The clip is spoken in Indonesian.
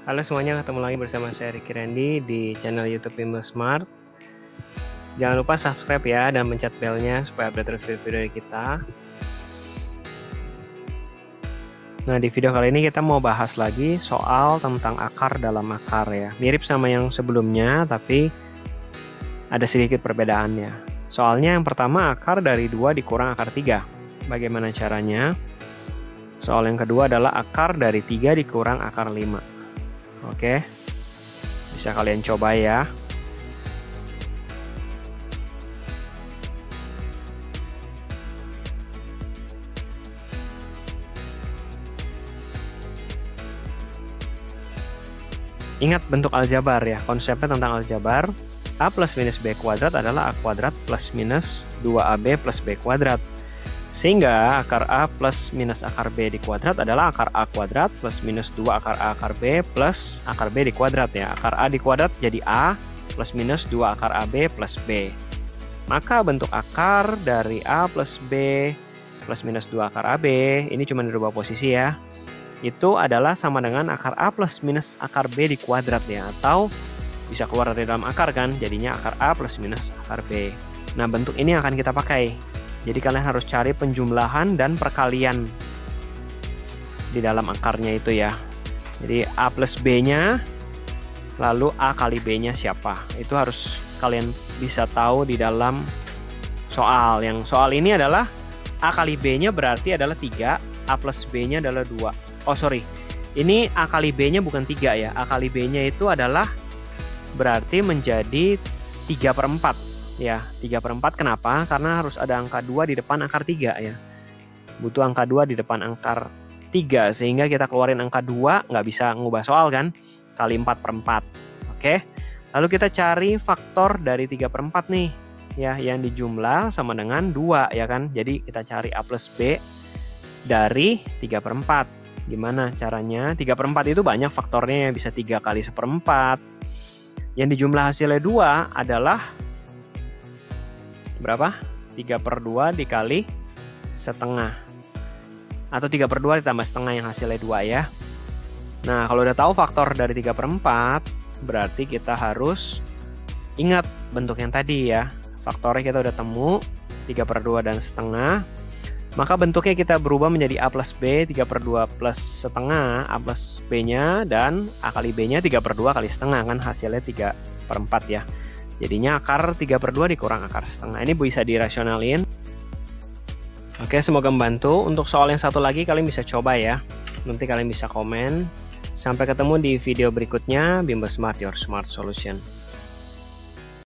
Halo semuanya, ketemu lagi bersama saya Ricky Randy di channel YouTube Bimbel Smart. Jangan lupa subscribe ya dan pencet belnya supaya update terus video dari kita. Nah, di video kali ini kita mau bahas lagi soal tentang akar dalam akar ya. Mirip sama yang sebelumnya, tapi ada sedikit perbedaannya. Soalnya yang pertama akar dari 2 dikurang akar 3. Bagaimana caranya? Soal yang kedua adalah akar dari 3 dikurang akar 5. Oke, bisa kalian coba ya. Ingat bentuk aljabar ya, konsepnya tentang aljabar. A plus minus B kuadrat adalah A kuadrat plus minus 2AB plus B kuadrat. Sehingga akar A plus minus akar B di kuadrat adalah akar A kuadrat plus minus 2 akar A akar B plus akar B di kuadrat ya. Akar A di kuadrat jadi A plus minus 2 akar AB plus B. Maka bentuk akar dari A plus B plus minus 2 akar AB, ini cuma dirubah posisi ya, itu adalah sama dengan akar A plus minus akar B di kuadrat ya. Atau bisa keluar dari dalam akar kan, jadinya akar A plus minus akar B. Nah, bentuk ini akan kita pakai. Jadi kalian harus cari penjumlahan dan perkalian di dalam akarnya itu ya. Jadi A plus B-nya, lalu A kali B-nya siapa. Itu harus kalian bisa tahu di dalam soal. Yang soal ini adalah A kali B-nya berarti adalah 3, A plus B-nya adalah 2. Oh sorry, ini A kali B-nya bukan 3 ya. A kali B-nya itu adalah berarti menjadi 3/4. Ya, 3/4 kenapa? Karena harus ada angka 2 di depan akar 3 ya. Butuh angka 2 di depan akar 3, sehingga kita keluarin angka 2, nggak bisa ngubah soal kan? Kali 4/4. Oke, lalu kita cari faktor dari 3/4 nih. Ya, yang dijumlah sama dengan 2 ya kan? Jadi kita cari A plus B dari 3/4. Gimana caranya? 3/4 itu banyak faktornya, bisa 3 kali 1/4. Yang dijumlah hasilnya 2 adalah berapa? 3/2 dikali setengah. Atau 3/2 ditambah setengah yang hasilnya 2 ya. Nah, kalau udah tahu faktor dari 3/4, berarti kita harus ingat bentuk yang tadi ya. Faktornya kita udah temu, 3/2 dan setengah. Maka bentuknya kita berubah menjadi A plus B, 3/2 plus setengah, A plus B-nya, dan A kali B-nya 3/2 kali setengah, kan hasilnya 3/4 ya. Jadinya akar 3/2 dikurang akar setengah. Ini bisa dirasionalin. Oke, semoga membantu. Untuk soal yang satu lagi kalian bisa coba ya. Nanti kalian bisa komen. Sampai ketemu di video berikutnya. Bimbel Smart, your smart solution.